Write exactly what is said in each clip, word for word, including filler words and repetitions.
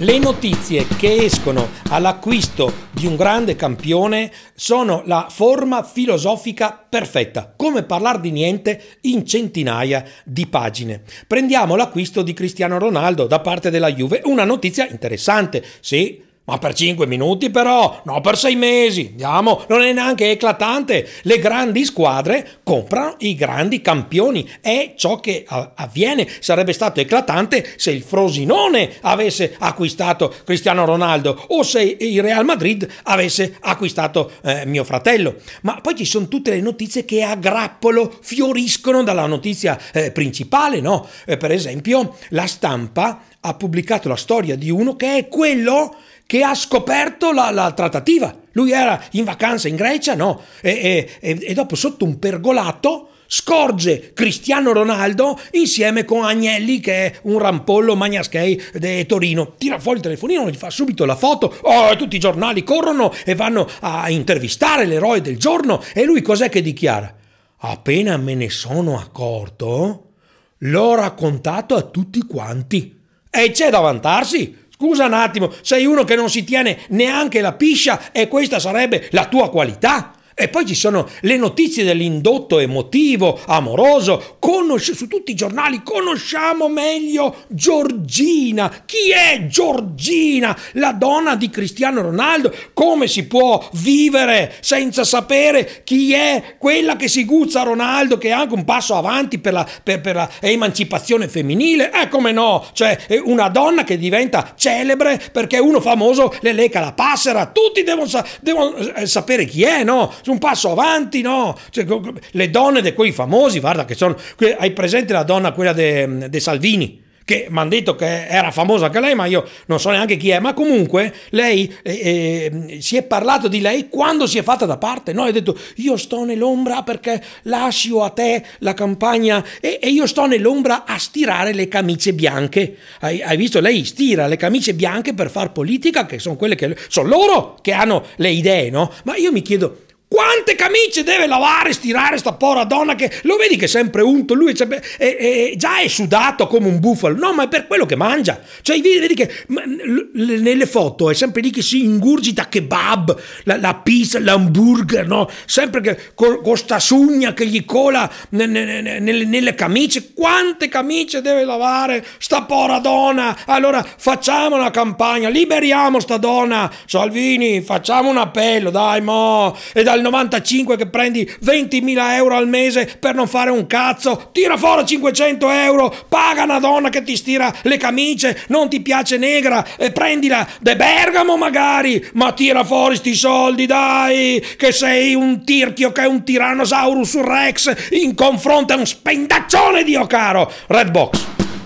Le notizie che escono all'acquisto di un grande campione sono la forma filosofica perfetta, come parlare di niente in centinaia di pagine. Prendiamo l'acquisto di Cristiano Ronaldo da parte della Juve, una notizia interessante, sì, ma per cinque minuti però, no per sei mesi, andiamo, non è neanche eclatante. Le grandi squadre comprano i grandi campioni, è ciò che avviene. Sarebbe stato eclatante se il Frosinone avesse acquistato Cristiano Ronaldo o se il Real Madrid avesse acquistato eh, mio fratello. Ma poi ci sono tutte le notizie che a grappolo fioriscono dalla notizia eh, principale, no? Eh, per esempio, la Stampa ha pubblicato la storia di uno che è quello che ha scoperto la, la trattativa. Lui era in vacanza in Grecia, no? E, e, e dopo sotto un pergolato scorge Cristiano Ronaldo insieme con Agnelli, che è un rampollo magnaschei di Torino. Tira fuori il telefonino, gli fa subito la foto. Oh, tutti i giornali corrono e vanno a intervistare l'eroe del giorno. E lui cos'è che dichiara? Appena me ne sono accorto, l'ho raccontato a tutti quanti. E c'è da vantarsi. Scusa un attimo, sei uno che non si tiene neanche la piscia e questa sarebbe la tua qualità? E poi ci sono le notizie dell'indotto emotivo, amoroso. Conosci- su tutti i giornali conosciamo meglio Giorgina. Chi è Giorgina? La donna di Cristiano Ronaldo. Come si può vivere senza sapere chi è quella che si guzza a Ronaldo, che è anche un passo avanti per la, per, per la emancipazione femminile? Eh, come no? Cioè, una donna che diventa celebre perché uno famoso le lecca la passera. Tutti devono, sa- devono sapere chi è, no? Un passo avanti, no? Cioè, le donne di quei famosi, guarda che sono, hai presente la donna quella de, de Salvini, che mi hanno detto che era famosa anche lei, ma io non so neanche chi è. Ma comunque lei eh, eh, si è parlato di lei quando si è fatta da parte, no? Ha detto io sto nell'ombra perché lascio a te la campagna e, e io sto nell'ombra a stirare le camicie bianche. Hai, hai visto? Lei stira le camicie bianche per far politica, che sono quelle che sono loro che hanno le idee, no? Ma io mi chiedo, quante camicie deve lavare, stirare sta povera donna, che lo vedi che è sempre unto, lui è sempre, è, è, già è sudato come un bufalo, no, ma è per quello che mangia. Cioè vedi, vedi che nelle foto è sempre lì che si ingurgita kebab, la, la pizza, l'hamburger, no? Sempre che, con, con sta sugna che gli cola nelle, nelle, nelle camicie. Quante camicie deve lavare sta povera donna? Allora facciamo una campagna, liberiamo sta donna. Salvini, facciamo un appello, dai mo, e dal novantacinque che prendi ventimila euro al mese per non fare un cazzo, tira fuori cinquecento euro, paga una donna che ti stira le camicie, non ti piace negra, e prendila de Bergamo magari, ma tira fuori sti soldi, dai, che sei un tirchio, che è un Tyrannosaurus Rex in confronto a un spendaccione, Dio caro. Redbox.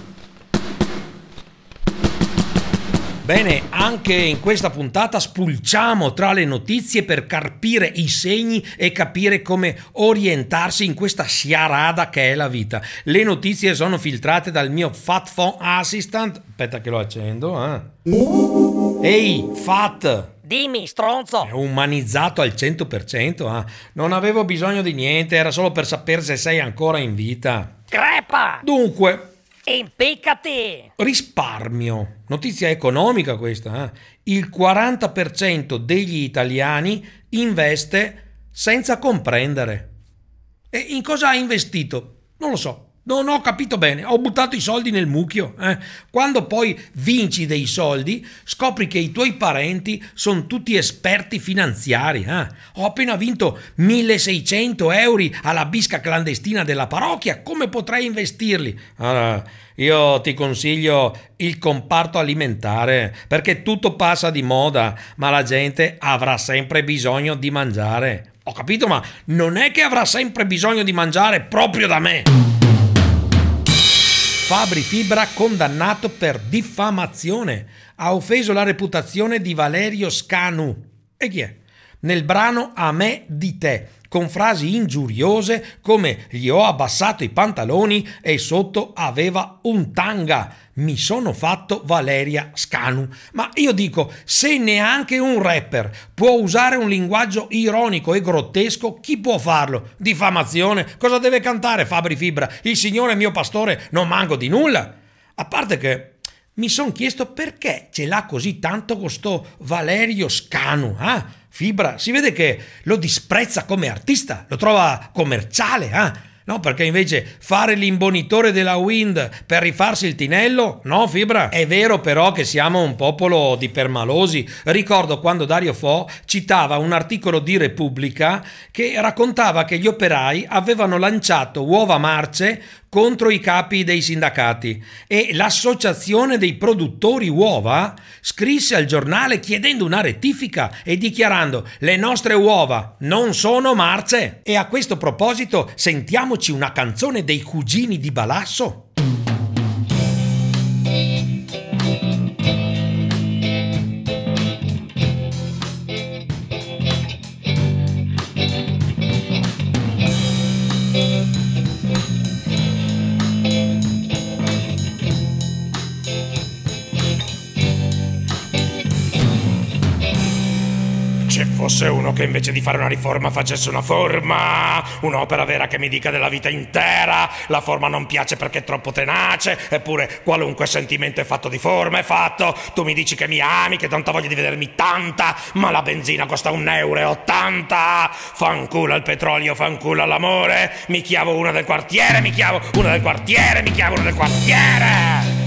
Bene, anche in questa puntata spulciamo tra le notizie per carpire i segni e capire come orientarsi in questa sciarada che è la vita. Le notizie sono filtrate dal mio Fat Phone Assistant. Aspetta che lo accendo, eh. Ehi, Fat! Dimmi, stronzo! È umanizzato al cento per cento, eh. Non avevo bisogno di niente, era solo per sapere se sei ancora in vita. Crepa! Dunque, impiccati! risparmio. Notizia economica questa, eh? Il quaranta per cento degli italiani investe senza comprendere. E in cosa ha investito? Non lo so. Non ho capito bene, ho buttato i soldi nel mucchio. Eh? Quando poi vinci dei soldi, scopri che i tuoi parenti sono tutti esperti finanziari. Eh? Ho appena vinto milleseicento euro alla bisca clandestina della parrocchia, come potrei investirli? Allora, io ti consiglio il comparto alimentare, perché tutto passa di moda, ma la gente avrà sempre bisogno di mangiare. Ho capito, ma non è che avrà sempre bisogno di mangiare proprio da me. Fabri Fibra condannato per diffamazione. Ha offeso la reputazione di Valerio Scanu. E chi è? Nel brano A me di te, con frasi ingiuriose come gli ho abbassato i pantaloni e sotto aveva un tanga. Mi sono fatto Valeria Scanu. Ma io dico, se neanche un rapper può usare un linguaggio ironico e grottesco, chi può farlo? Diffamazione? Cosa deve cantare Fabri Fibra? Il Signore è mio pastore, non manco di nulla. A parte che Mi son chiesto perché ce l'ha così tanto con sto Valerio Scanu, eh? Fibra, si vede che lo disprezza come artista, lo trova commerciale, eh? No, perché invece fare l'imbonitore della Wind per rifarsi il tinello, no, Fibra? È vero però che siamo un popolo di permalosi. Ricordo quando Dario Fo citava un articolo di Repubblica che raccontava che gli operai avevano lanciato uova marce contro i capi dei sindacati e l'associazione dei produttori uova scrisse al giornale chiedendo una rettifica e dichiarando: le nostre uova non sono marce. E a questo proposito sentiamoci una canzone dei Cugini di Balasso. Ci fosse uno che invece di fare una riforma facesse una forma, un'opera vera che mi dica della vita intera, la forma non piace perché è troppo tenace, eppure qualunque sentimento è fatto di forma, è fatto. Tu mi dici che mi ami, che tanta voglia di vedermi tanta, ma la benzina costa un euro e ottanta. Fanculo al petrolio, fanculo all'amore, mi chiavo una del quartiere, mi chiavo una del quartiere, mi chiavo una del quartiere.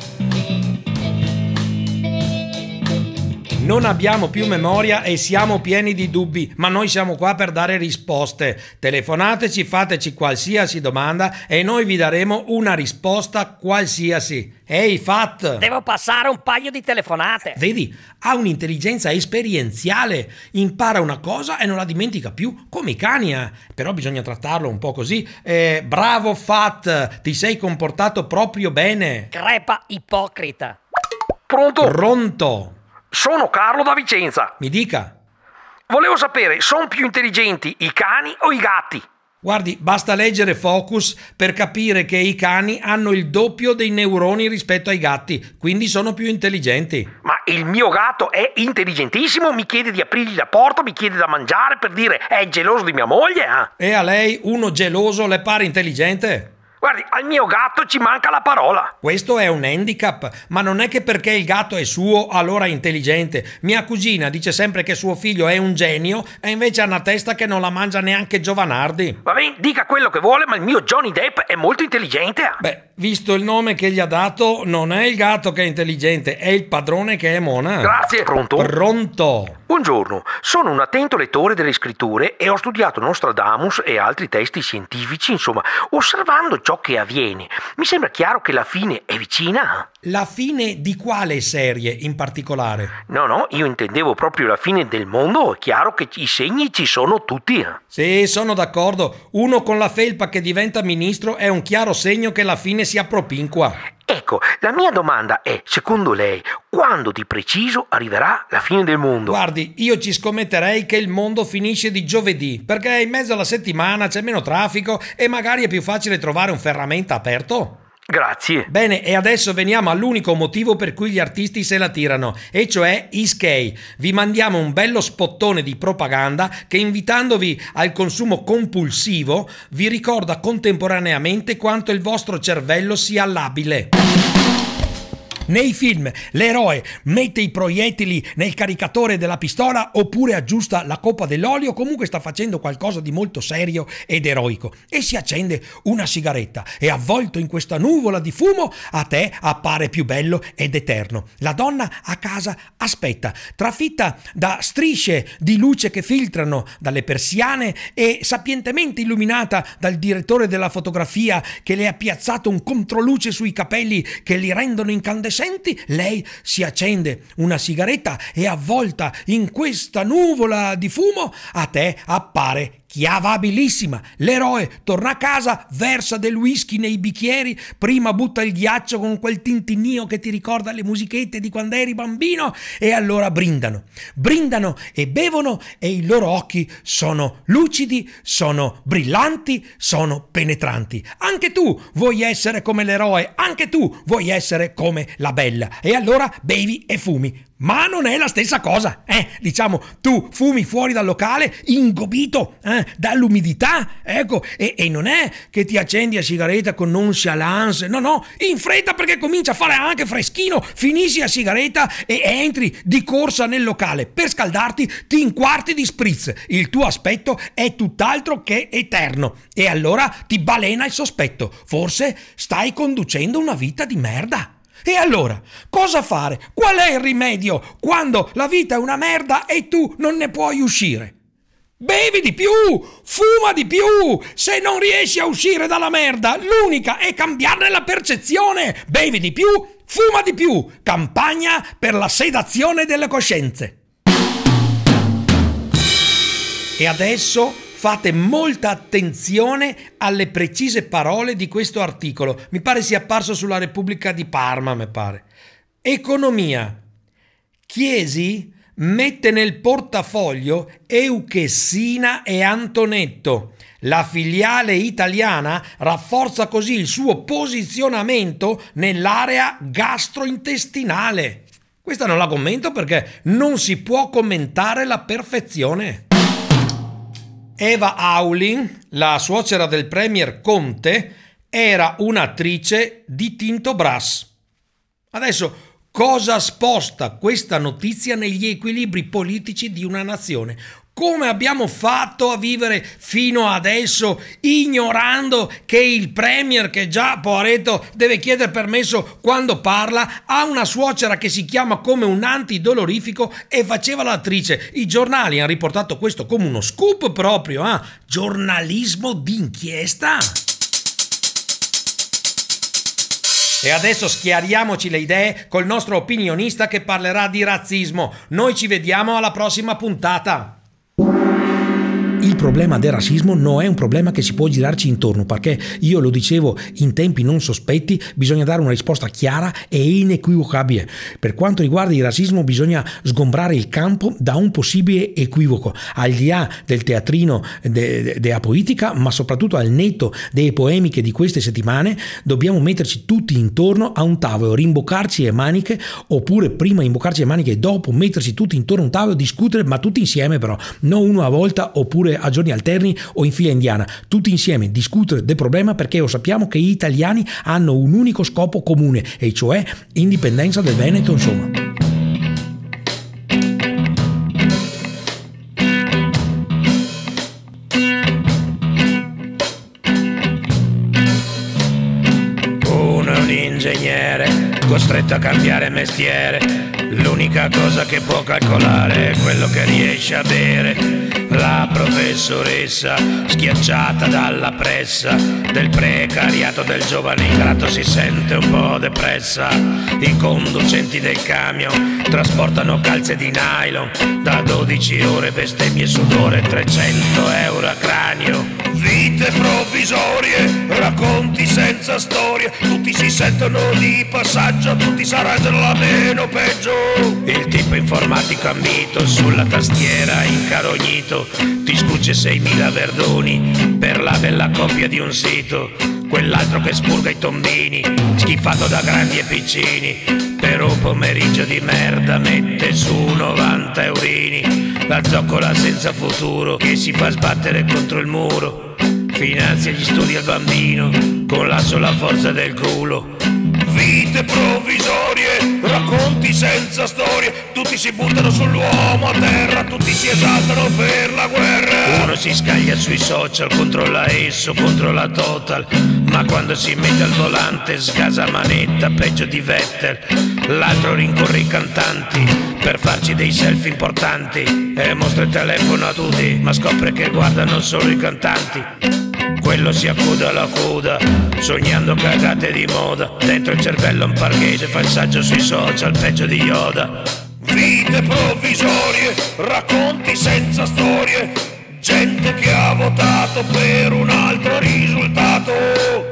Non abbiamo più memoria e siamo pieni di dubbi, ma noi siamo qua per dare risposte. Telefonateci, fateci qualsiasi domanda e noi vi daremo una risposta qualsiasi. Ehi, Fat! Devo passare un paio di telefonate. Vedi, ha un'intelligenza esperienziale, impara una cosa e non la dimentica più, come i cani, eh. Però bisogna trattarlo un po' così. Eh, bravo Fat, ti sei comportato proprio bene. Crepa ipocrita. Pronto? Pronto? Sono Carlo da Vicenza. Mi dica. Volevo sapere, sono più intelligenti i cani o i gatti? Guardi, basta leggere Focus per capire che i cani hanno il doppio dei neuroni rispetto ai gatti, quindi sono più intelligenti. Ma il mio gatto è intelligentissimo, mi chiede di aprirgli la porta, mi chiede da mangiare per dire è geloso di mia moglie. Eh? E a lei uno geloso le pare intelligente? Guardi, al mio gatto ci manca la parola. Questo è un handicap, ma non è che perché il gatto è suo allora è intelligente. Mia cugina dice sempre che suo figlio è un genio e invece ha una testa che non la mangia neanche Giovanardi. Va bene, dica quello che vuole, ma il mio Johnny Depp è molto intelligente. Eh? Beh, visto il nome che gli ha dato, non è il gatto che è intelligente, è il padrone che è mona. Grazie. Pronto? Pronto. Buongiorno, sono un attento lettore delle scritture e ho studiato Nostradamus e altri testi scientifici, insomma, osservando ciò che avviene. Mi sembra chiaro che la fine è vicina. La fine di quale serie in particolare? No, no, io intendevo proprio la fine del mondo. È chiaro che i segni ci sono tutti. Sì, sono d'accordo. Uno con la felpa che diventa ministro è un chiaro segno che la fine si appropinqua. Ecco, la mia domanda è, secondo lei, quando di preciso arriverà la fine del mondo? Guardi, io ci scommetterei che il mondo finisce di giovedì, perché in mezzo alla settimana c'è meno traffico e magari è più facile trovare un ferramenta aperto. Grazie. Bene, e adesso veniamo all'unico motivo per cui gli artisti se la tirano, e cioè Iskay. Vi mandiamo un bello spottone di propaganda che, invitandovi al consumo compulsivo, vi ricorda contemporaneamente quanto il vostro cervello sia labile. Nei film l'eroe mette i proiettili nel caricatore della pistola oppure aggiusta la coppa dell'olio, comunque sta facendo qualcosa di molto serio ed eroico e si accende una sigaretta e, avvolto in questa nuvola di fumo, a te appare più bello ed eterno. La donna a casa aspetta, trafitta da strisce di luce che filtrano dalle persiane e sapientemente illuminata dal direttore della fotografia che le ha piazzato un controluce sui capelli che li rendono incandescenti. Lei si accende una sigaretta e, avvolta in questa nuvola di fumo, a te appare chiavabilissima. L'eroe torna a casa, versa del whisky nei bicchieri, prima butta il ghiaccio con quel tintinnio che ti ricorda le musichette di quando eri bambino e allora brindano. Brindano e bevono e i loro occhi sono lucidi, sono brillanti, sono penetranti. Anche tu vuoi essere come l'eroe, anche tu vuoi essere come la bella e allora bevi e fumi. Ma non è la stessa cosa, eh? Diciamo, tu fumi fuori dal locale ingobito eh, dall'umidità, ecco, e, e non è che ti accendi a sigaretta con nonchalance, no, no, in fretta perché comincia a fare anche freschino, finisci la sigaretta e entri di corsa nel locale. Per scaldarti ti inquarti di spritz, il tuo aspetto è tutt'altro che eterno e allora ti balena il sospetto, forse stai conducendo una vita di merda. E allora, cosa fare? Qual è il rimedio quando la vita è una merda e tu non ne puoi uscire? Bevi di più, fuma di più, se non riesci a uscire dalla merda, l'unica è cambiarne la percezione. Bevi di più, fuma di più, campagna per la sedazione delle coscienze. E adesso fate molta attenzione alle precise parole di questo articolo. Mi pare sia apparso sulla Repubblica di Parma, mi pare. Economia. Chiesi mette nel portafoglio Euchessina e Antonetto. La filiale italiana rafforza così il suo posizionamento nell'area gastrointestinale. Questa non la commento perché non si può commentare la perfezione. Eva Aulin, la suocera del premier Conte, era un'attrice di Tinto Brass. Adesso, cosa sposta questa notizia negli equilibri politici di una nazione? Come abbiamo fatto a vivere fino adesso ignorando che il premier, che già poveretto deve chiedere permesso quando parla, ha una suocera che si chiama come un antidolorifico e faceva l'attrice? I giornali hanno riportato questo come uno scoop proprio, eh? Giornalismo d'inchiesta. E adesso schiariamoci le idee col nostro opinionista che parlerà di razzismo. Noi ci vediamo alla prossima puntata. Il problema del razzismo non è un problema che si può girarci intorno, perché io lo dicevo in tempi non sospetti, bisogna dare una risposta chiara e inequivocabile. Per quanto riguarda il razzismo bisogna sgombrare il campo da un possibile equivoco, al di là del teatrino della de, de politica, ma soprattutto al netto delle polemiche di queste settimane, dobbiamo metterci tutti intorno a un tavolo, rimboccarci le maniche, oppure prima rimboccarci le maniche e dopo metterci tutti intorno a un tavolo, discutere, ma tutti insieme però, non uno a volta oppure a giorni alterni o in fila indiana, tutti insieme discutere del problema, perché lo sappiamo che gli italiani hanno un unico scopo comune, e cioè indipendenza del Veneto, insomma. Uno è un ingegnere costretto a cambiare mestiere. L'unica cosa che può calcolare è quello che riesce a bere. La professoressa, schiacciata dalla pressa del precariato del giovane ingrato, si sente un po' depressa. I conducenti del camion trasportano calze di nylon, da dodici ore bestemmie e sudore, trecento euro a cranio. Vite provvisorie, racconti senza storie, tutti si sentono di passaggio, tutti s'arrangiano la meno peggio. Il tipo informatico ambito sulla tastiera incarognito ti scucce seimila verdoni per la bella copia di un sito. Quell'altro che spurga i tombini, schifato da grandi e piccini, per un pomeriggio di merda mette su novanta eurini. La zoccola senza futuro che si fa sbattere contro il muro, finanzia gli studi al bambino con la sola forza del culo. Vite provvisorie, racconti senza storie, tutti si buttano sull'uomo a terra, tutti si esaltano per la guerra. Uno si scaglia sui social, controlla esso, controlla Total, ma quando si mette al volante sgasa manetta, peggio di Vettel. L'altro rincorre i cantanti per farci dei selfie importanti e mostra il telefono a tutti, ma scopre che guardano solo i cantanti. Quello si accuda alla coda, sognando cagate di moda, dentro il cervello un parcheggio, fa il saggio sui social, peggio di Yoda. Vite provvisorie, racconti senza storie, gente che ha votato per un altro risultato.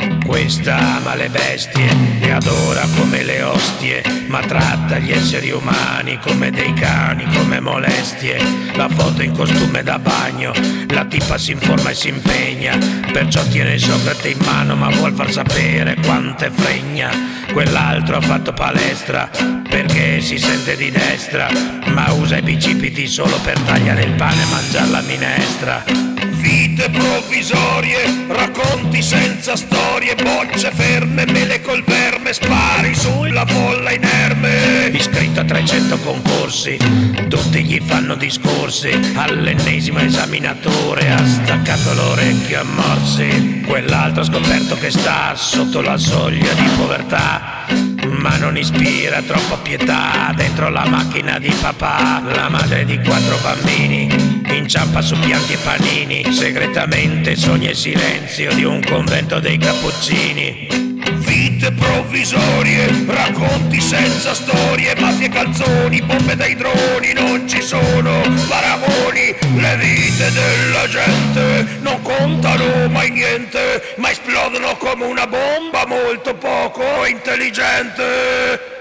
Questa ama le bestie, le adora come le ostie, ma tratta gli esseri umani come dei cani, come molestie. La foto in costume da bagno, la tipa si informa e si impegna, perciò tiene il sofferte in mano ma vuol far sapere quanto è fregna. Quell'altro ha fatto palestra perché si sente di destra, ma usa i bicipiti solo per tagliare il pane e mangiare la minestra. Vite provvisorie, racconti senza storie, bocce ferme, mele col verme, spari sulla folla inerme. Iscritto a trecento concorsi, tutti gli fanno discorsi, all'ennesimo esaminatore ha staccato l'orecchio a morsi. Quell'altro ha scoperto che sta sotto la soglia di povertà, ma non ispira troppa pietà. Dentro la macchina di papà, la madre di quattro bambini inciampa su pianti e panini, segretamente sogna il silenzio di un convento dei cappuccini. Vite provvisorie, racconti senza storie, mafie calzoni, bombe dai droni, non ci sono paragoni. Le vite della gente non contano mai niente, ma esplodono come una bomba molto poco intelligente.